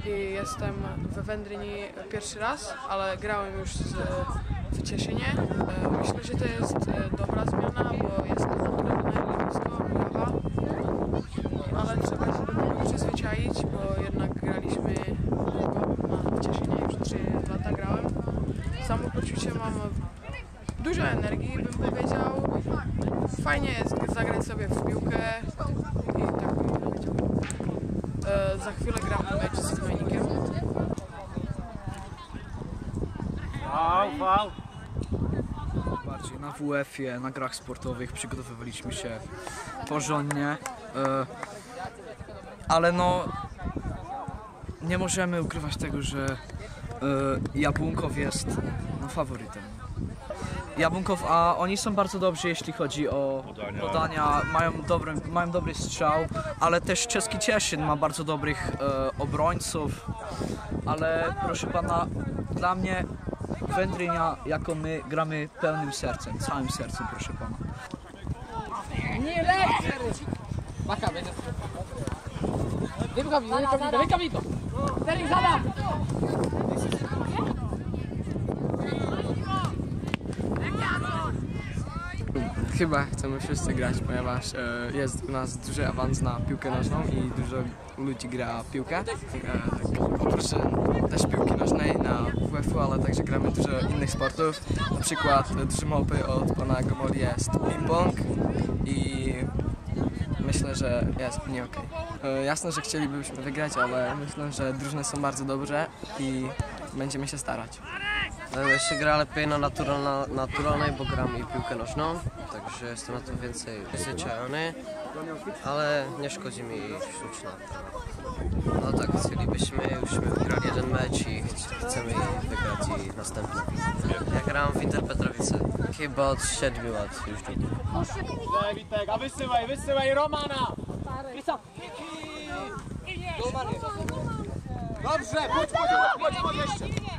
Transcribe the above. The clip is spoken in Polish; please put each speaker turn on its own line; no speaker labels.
i jestem we Wędryni pierwszy raz, ale grałem już w Cieszynie. Myślę, że to jest dobra zmiana, bo jest naprawdę blisko Murawa, ale trzeba się do tego przyzwyczaić, bo jednak graliśmy w Cieszynie, już 3 lata grałem. Samopoczucie mam dużo energii, bym powiedział. Fajnie jest zagrać sobie w piłkę i tak bym powiedział. Za chwilę gram mecz z Dominikiem.
Bardziej na WF-ie, na grach sportowych przygotowywaliśmy się porządnie, ale no nie możemy ukrywać tego, że Jabłonkow jest faworytem. Jabłonkow, a oni są bardzo dobrzy, jeśli chodzi o podania, mają dobry strzał, ale też czeski Cieszyn ma bardzo dobrych obrońców, ale proszę pana, dla mnie Wędrynia, jako my, gramy pełnym sercem, całym sercem, proszę pana.
Nie lecę! Maka, będzie. Ven capito! Felix, Adam!
Chyba chcemy wszyscy grać, ponieważ jest u nas duży awans na piłkę nożną i dużo ludzi gra piłkę. Oprócz też piłki nożnej na WF-u, ale także gramy dużo innych sportów. Na przykład duży małpy od pana Gomoli jest ping-pong i myślę, że jest nie okej. Jasne, że chcielibyśmy wygrać, ale myślę, że drużyny są bardzo dobre i będziemy się starać.
Ja się gra lepiej na naturalnej, bo gram i piłkę nożną, także jestem na to więcej przyzwyczajony, ale nie szkodzi mi sztuczna. No tak, jużśmy wygrali jeden mecz i chcemy wygrać i następny. Ja gram w Inter Petrowice, chyba od 7 lat już długo.
Witek, a wysyłaj Romana! Dobrze, chodź jeszcze!